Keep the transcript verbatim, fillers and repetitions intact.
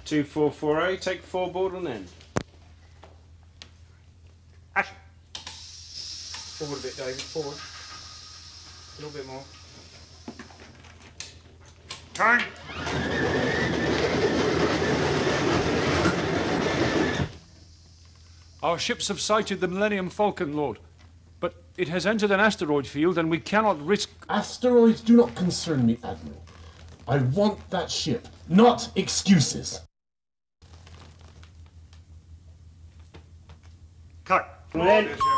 two four four zero, take four board on end. Action. Forward a bit, David, forward. A little bit more. Time. Our ships have sighted the Millennium Falcon, Lord. But it has entered an asteroid field and we cannot risk... Asteroids do not concern me, Admiral. I want that ship, not excuses. Cut. On end.